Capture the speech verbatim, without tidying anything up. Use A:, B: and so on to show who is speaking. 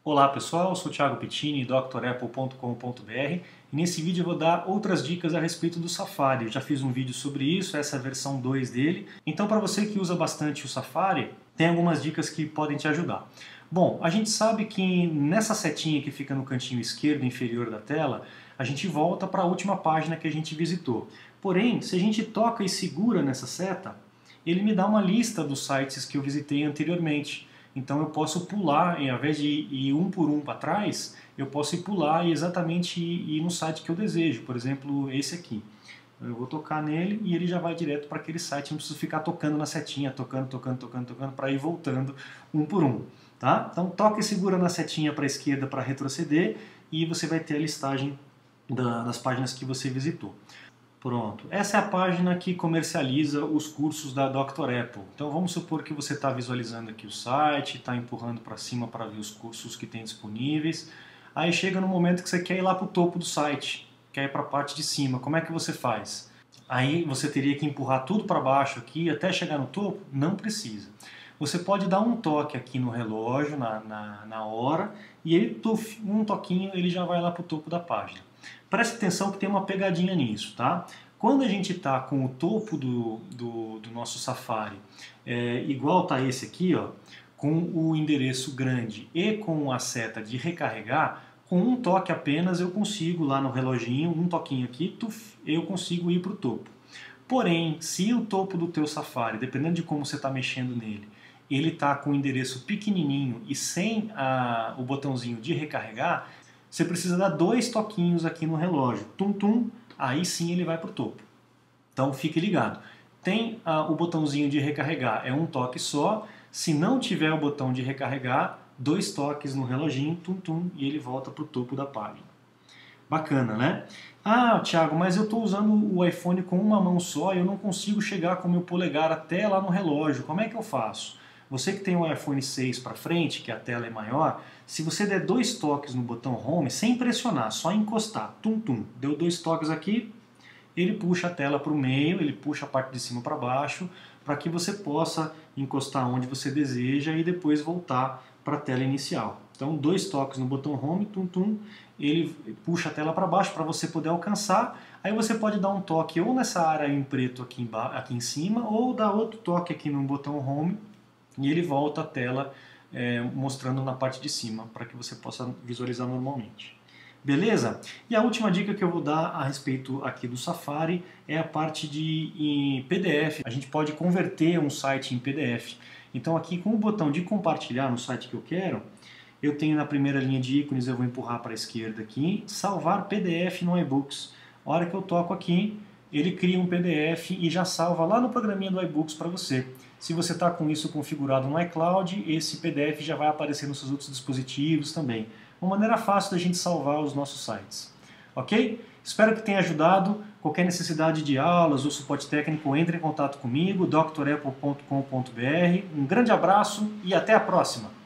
A: Olá pessoal, eu sou o Thiago Pittini, doutor apple ponto com ponto br, e nesse vídeo eu vou dar outras dicas a respeito do Safari. Eu já fiz um vídeo sobre isso, essa é a versão dois dele. Então, para você que usa bastante o Safari, tem algumas dicas que podem te ajudar. Bom, a gente sabe que nessa setinha que fica no cantinho esquerdo inferior da tela, a gente volta para a última página que a gente visitou. Porém, se a gente toca e segura nessa seta, ele me dá uma lista dos sites que eu visitei anteriormente. Então eu posso pular, ao invés de ir um por um para trás, eu posso ir pular e exatamente ir no site que eu desejo. Por exemplo, esse aqui. Eu vou tocar nele e ele já vai direto para aquele site. Não preciso ficar tocando na setinha, tocando, tocando, tocando, tocando, para ir voltando um por um. Tá? Então toca e segura na setinha para a esquerda para retroceder e você vai ter a listagem das páginas que você visitou. Pronto, essa é a página que comercializa os cursos da doutor Apple. Então vamos supor que você está visualizando aqui o site, está empurrando para cima para ver os cursos que tem disponíveis. Aí chega no momento que você quer ir lá para o topo do site, quer ir para a parte de cima. Como é que você faz? Aí você teria que empurrar tudo para baixo aqui até chegar no topo? Não precisa. Você pode dar um toque aqui no relógio, na, na, na hora, e ele, um toquinho, ele já vai lá para o topo da página. Preste atenção que tem uma pegadinha nisso, tá? Quando a gente está com o topo do, do, do nosso Safari é, igual está esse aqui, ó, com o endereço grande e com a seta de recarregar, com um toque apenas eu consigo lá no reloginho, um toquinho aqui, tuf, eu consigo ir para o topo. Porém, se o topo do teu Safari, dependendo de como você está mexendo nele, ele está com o endereço pequenininho e sem a, o botãozinho de recarregar, você precisa dar dois toquinhos aqui no relógio, tum tum, aí sim ele vai para o topo. Então fique ligado. Tem ah, o botãozinho de recarregar, é um toque só. Se não tiver o botão de recarregar, dois toques no reloginho, tum tum, e ele volta para o topo da página. Bacana, né? Ah, Thiago, mas eu estou usando o iPhone com uma mão só e eu não consigo chegar com o meu polegar até lá no relógio. Como é que eu faço? Você que tem um iPhone seis para frente, que a tela é maior, se você der dois toques no botão Home, sem pressionar, só encostar, tum tum, deu dois toques aqui, ele puxa a tela para o meio, ele puxa a parte de cima para baixo, para que você possa encostar onde você deseja e depois voltar para a tela inicial. Então, dois toques no botão Home, tum tum, ele puxa a tela para baixo para você poder alcançar. Aí você pode dar um toque ou nessa área em preto aqui, aqui em cima, ou dar outro toque aqui no botão Home, e ele volta a tela é, mostrando na parte de cima, para que você possa visualizar normalmente. Beleza? E a última dica que eu vou dar a respeito aqui do Safari é a parte de em P D F. A gente pode converter um site em P D F. Então aqui com o botão de compartilhar no site que eu quero, eu tenho na primeira linha de ícones, eu vou empurrar para a esquerda aqui, salvar P D F no iBooks. A hora que eu toco aqui, ele cria um P D F e já salva lá no programinha do iBooks para você. Se você está com isso configurado no iCloud, esse P D F já vai aparecer nos seus outros dispositivos também. Uma maneira fácil da gente salvar os nossos sites. Ok? Espero que tenha ajudado. Qualquer necessidade de aulas ou suporte técnico, entre em contato comigo, doutor apple ponto com ponto br. Um grande abraço e até a próxima!